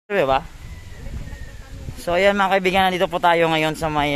Diba? So ayan mga kaibigan, nandito po tayo ngayon sa may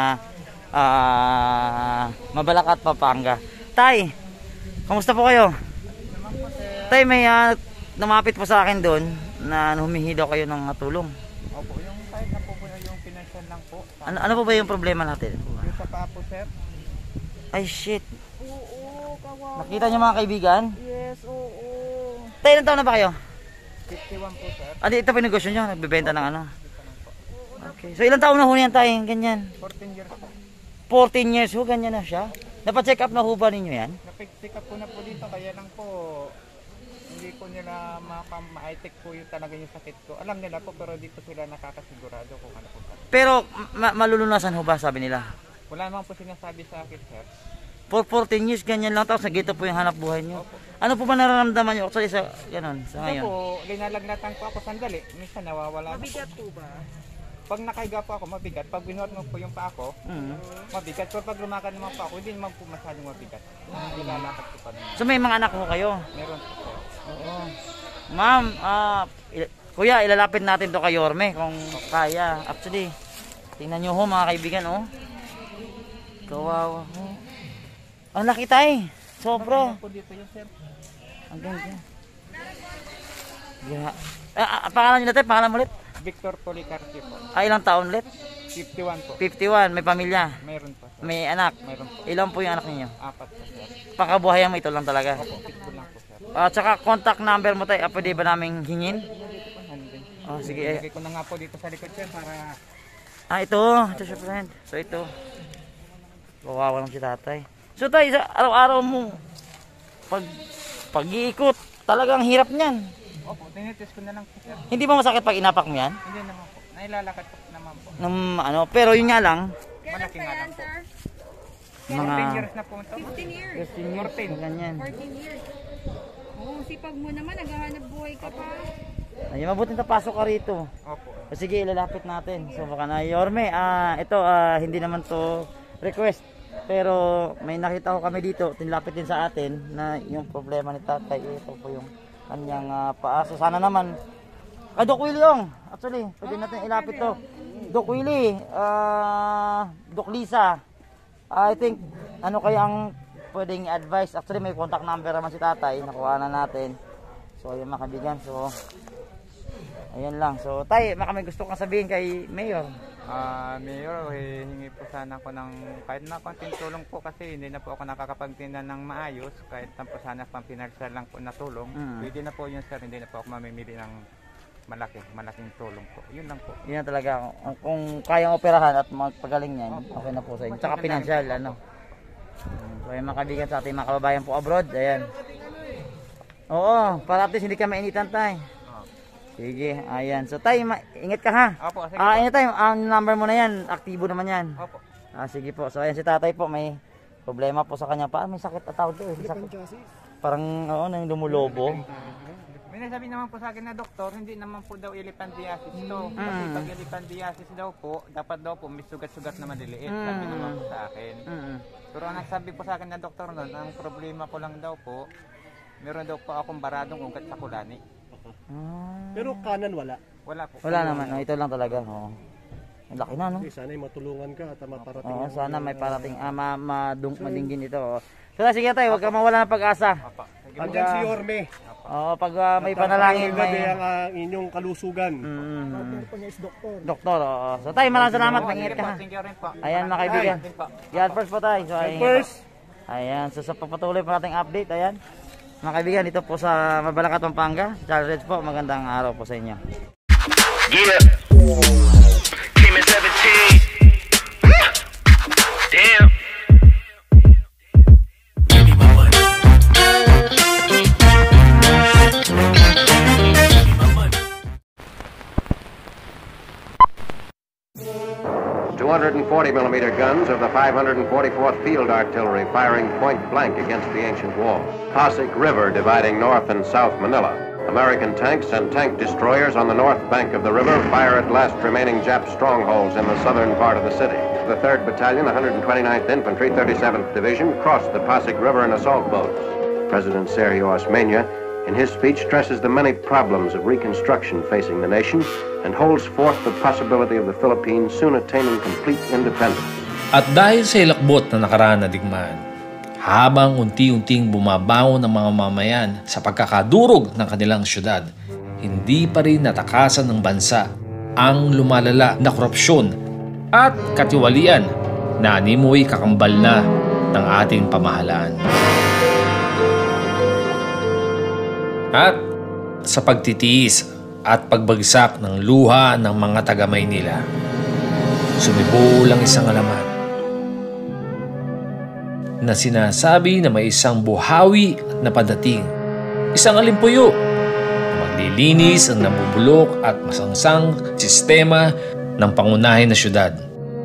Mabalacat, Pampanga. Tay, kamusta po kayo? Tay, may namapit po sa akin doon na humihingi daw kayo ng tulong. Opo, yung kahit na po yung financial lang po. Ano po ba yung problema natin? Yung sa paa po, sir. Ay shit. Oo, kawawa. Nakita niyo mga kaibigan? Yes, oo. Tay, ilang taon na ba kayo? 51 po, sir. Ito pa yung negosyo nyo? Nagbibenta ng ano? Okay. So ilang taon na ho yan tayo? Ganyan. 14 years po. 14 years ho, ganyan na siya. Napacheck up na ho ba ninyo yan? Napick up po na po dito, kaya lang po hindi ko nila ma-check po yung talaga yung sakit ko. Alam nila po pero di po sila nakakasigurado kung ano po. Pero malulunasan ho ba sabi nila? Wala naman po sinasabi sa akin, sir. For 14 years ganyan lang, tapos nagito po yung hanap buhay nyo. Opo. Ano po ba nararamdaman nyo actually sa ganun, sa Ito ngayon? po, linalagnatan po ako sandali. Minsan nawawala. Mabigat po ba? Pag nakahiga po ako, mabigat. Pag binuhat mo po yung paa ko, mabigat. Pero pag lumakad naman po ako, hindi naman po masyadong mabigat. Ilalakad ko pa naman. So may mga anak ho kayo? Meron po, sir. Oo. Ma'am, kuya, ilalapit natin to kay Yorme kung kaya. Actually, tingnan nyo ho mga kaibigan, oh. Kawawa ho. Ang laki tay. Sobra. Ano po dito yun, sir? Ang ganda. Pangalan nyo natin, pangalan mo ulit? Victor Policarpio po. Ilang taon ulit? 51 po. 51, may pamilya, Meron po, sir. may anak. Meron po. Ilan po yung anak ninyo? 4 po, sir. Pakabuhayan mo ito lang talaga. Opo, pitbull lang po, sir. Tsaka contact number mo tayo, pwede ba namin hingin? Handling. Sige. Lagay ko na nga po dito sa likod, sir, para... Ito siya friend. So ito. Kawawa lang si tatay. So tayo, araw-araw mo pag-iikot, talagang hirap niyan. Opo, tinitis ko na lang po, sir. Hindi ba masakit pag inapak mo yan? Hindi naman po. Nailalakad po naman po. Pero yun nga lang, Malaki nga lang po. mga 14 years na po ito. 15 years. 15 years, ganyan. 14 years. Oo, sipag mo naman, naghahanap buhay ka pa. Ayun, mabuti na pasok ka rito. Opo. Sige, ilalapit natin. So baka na Yorme, ito hindi naman to request. Pero may nakita ko kami dito, tinlapit din sa atin na yung problema ni tatay, ito po yung kanyang paa. So sana naman, Doc Willie yung, actually, pwede natin ilapit to. Doc Willie, Doc Lisa, I think, ano kaya ang pwedeng advice? Actually, may contact number naman si tatay, nakuha na natin. So ayun mga kaibigan, so ayan lang. So tay, baka may gusto kang sabihin kay Mayor. Mayor, hingi po sana ako ng kahit na konting tulong po kasi hindi na po ako nakakapagtinda ng maayos. Kahit na po sana pang financial lang po na tulong. Pwede na po yun, sir. Hindi na po ako mamimili ng malaking tulong po. Yun lang po. Yun na talaga. Kung kayang operahan at magpagaling niyan, okay na po sa inyo. Tsaka financial, ano. So yung mga kaibigan sa ating mga kababayan po abroad, ayan. Oo, para at least hindi ka mainitan tayo. Sige, ayan. So tay, ingat ka ha. Opo, sige po. Anytime, ang number mo na yan, aktibo naman yan. Opo. Sige po. So ayan si tatay po, may problema po sa kanya pa. May sakit at tawag doon. Parang, nang lumulobo. May nasabi naman po sa akin na doktor, hindi naman po daw elephantiasis to. Kasi pag elephantiasis daw po, dapat daw po may sugat-sugat na maliliit. Sabi naman po sa akin. Pero ang nagsabi po sa akin na doktor nun, ang problema ko lang daw po, meron daw po akong baradong ugat sa kulani. Pero kanan wala. Wala po. Wala naman. Ito lang talaga. Ang laki na, no? Sana matulungan ka at maparating. Sana may parating madinggin ito. So sige tayo, huwag ka mawala ng pag-asa. Pag si Yorme. Pag may panalangin, may ang inyong kalusugan. Doktor. So tayo, maraming salamat. Mag-ingat ka ha. Thank you rin po. Ayan mga kaibigan. God first po tayo. So, ayan. So sa pagpatuloy po nating update, ayan. Mga kaibigan, dito po sa Mabalacat, Pampanga. Charles po, magandang araw po sa inyo. Yeah. Team at 17. Damn. Give me my money. 240mm guns of the 544th Field Artillery firing point blank against the ancient wall. Pasig River dividing North and South Manila. American tanks and tank destroyers on the north bank of the river fire at last remaining Jap strongholds in the southern part of the city. The 3rd Battalion, 129th Infantry, 37th Division crossed the Pasig River in assault boats. President Sergio Osmeña in his speech stresses the many problems of reconstruction facing the nation and holds forth the possibility of the Philippines soon attaining complete independence. At dahil sa hilakbot na nakaraan na digmaan, habang unti-unting bumabangon ng mga mamayan sa pagkakadurog ng kanilang syudad, hindi pa rin natakasan ng bansa ang lumalala na korupsyon at katiwalian na animoy kakambal na ng ating pamahalaan. At sa pagtitiis at pagbagsak ng luha ng mga taga-Maynila, sumibo lang isang alamat na sinasabi na may isang buhawi na padating, isang alimpuyo na maglilinis ang nabubulok at masangsang sistema ng pangunahin na syudad.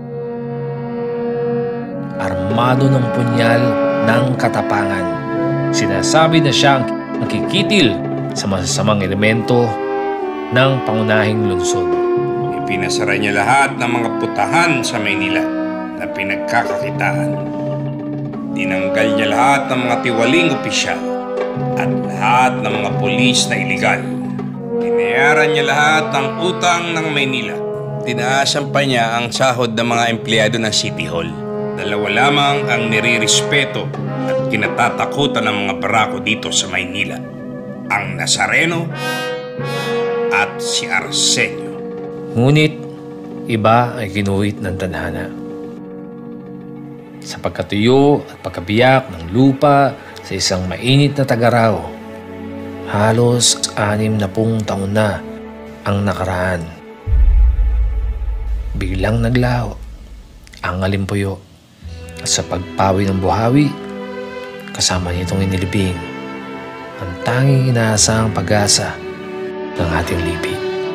Armado ng punyal ng katapangan, sinasabi na siya ang kikitil sa masasamang elemento ng pangunahing lungsod. Ipinasara niya lahat ng mga putahan sa Maynila na pinagkakakitaan. Tinanggal niya lahat ng mga tiwaling opisyal at lahat ng mga pulis na iligal. Binayaran niya lahat ng utang ng Maynila. Tinaasan pa niya ang sahod ng mga empleyado ng City Hall. Dalawa lamang ang nirirespeto at kinatatakutan ng mga barako dito sa Maynila: ang Nazareno at si Arsenio. Ngunit iba ay ginuhit ng tadhana. Sa pagkatuyo at pagkabiyak ng lupa sa isang mainit na tagaraw, halos 60 taon na ang nakaraan. Biglang naglaho ang alimpuyo at sa pagpawi ng buhawi, kasama nitong inilibing ang tanging inaasahang pag-asa ng ating lipi.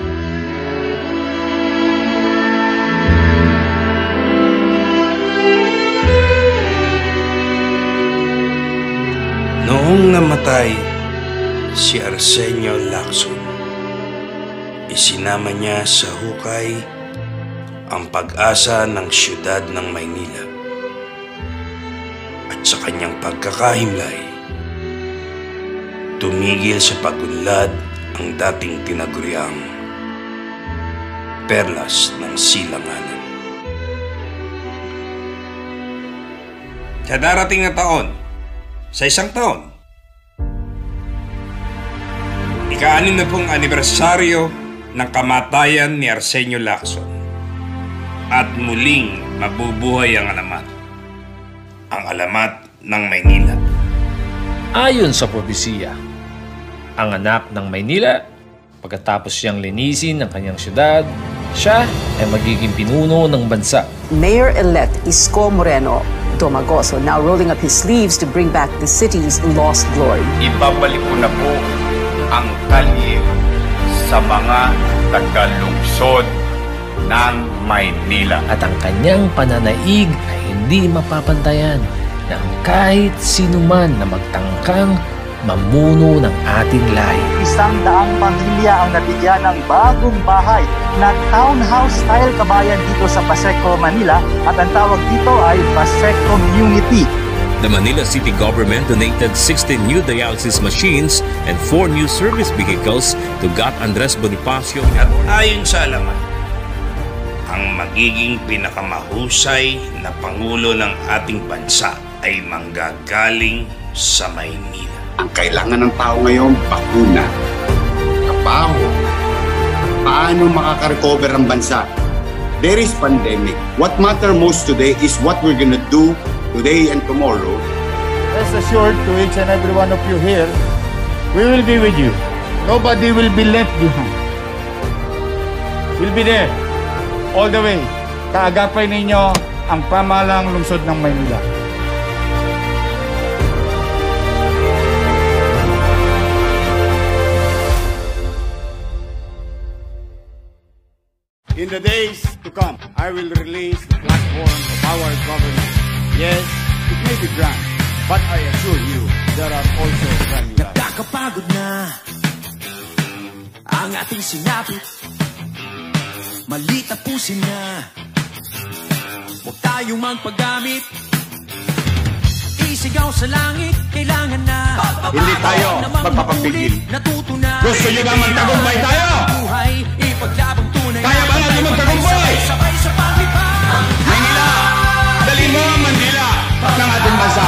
Noong namatay si Arsenio Lacson, isinama niya sa hukay ang pag-asa ng siyudad ng Maynila. At sa kanyang pagkakahimlay, tumigil sa pagunlad ang dating tinaguriang perlas ng silanganan. Sa darating na taon, sa isang taon, ika-60 anibersaryo ng kamatayan ni Arsenio Lacson, at muling mabubuhay ang alamat ng Maynila. Ayon sa propesiya, ang anak ng Maynila, pagkatapos siyang linisin ng kanyang syudad, siya ay magiging pinuno ng bansa. Mayor-elect Isko Moreno Domagoso now rolling up his sleeves to bring back the city's lost glory. Ibabalik ko na po ang kalye sa mga tagalungsod ng Maynila. At ang kanyang pananaig ay hindi mapapantayan ng kahit sinuman na magtangkang mamuno ng ating lahi. 100 pamilya ang nabigyan ng bagong bahay na townhouse style kabayan dito sa Paseco, Manila, at ang tawag dito ay Paseco Community. The Manila City Government donated 16 new dialysis machines and 4 new service vehicles to GAT Andres Bonifacio. At ayon sa alamat, ang magiging pinakamahusay na pangulo ng ating bansa ay manggagaling sa Maynila. Ang kailangan ng tao ngayon, bakuna, trabaho. Paano makaka-recover ang bansa? There is pandemic. What matters most today is what we're gonna do today and tomorrow. Rest assured to each and every one of you here, we will be with you. Nobody will be left behind. We'll be there all the way. Kaagapay ninyo ang pamahalang lungsod ng Maynila. In the days to come, I will release the platform of our government. Yes, it may be grand, but I assure you, there are also grand. Nakakapagod na ang ating sinapit. Mali tapusin na, huwag tayong magpagamit. Sumisigaw sa langit, kailangan na. Hindi tayo magpapapigil. Gusto nyo na magtagumpay tayo? Kaya ba natin magtagumpay? Sabay sa paglipad. Manila, dalhin mo ang Manila ng ating bansa.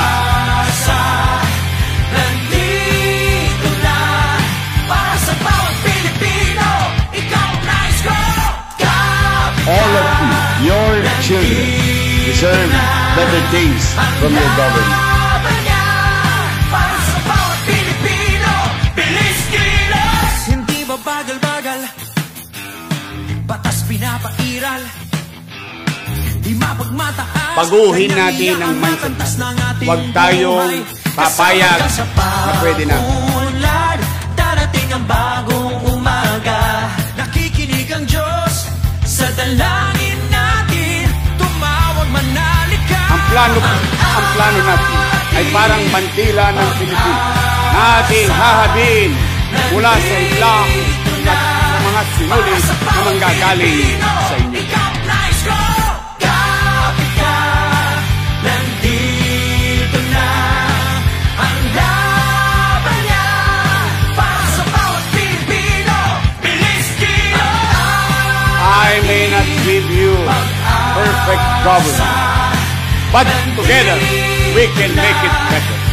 Nandito na para sa bawat Pilipino. Ikaw ang nais ko. All of you, your children, deserve better days from your government. Para sa bawat Pilipino. Bilis kilos. Hindi ba bagal-bagal? Batas pinapairal. Di mapagmataas. Baguhin natin ang mindset. Huwag tayong papayag na pwede na. Unlad, darating ang bagong umaga. Nakikinig ang Diyos sa dalangin natin. Tumawag manalika. Ang plano natin ay parang bandila ng Pilipinas na ating hahabin mula sa ilang at sa mga sinulit na manggagaling sa inyo. Nandito na ang laban niya para sa bawat Pilipino. Bilis kilos. I may not give you perfect government, but together we can make it better.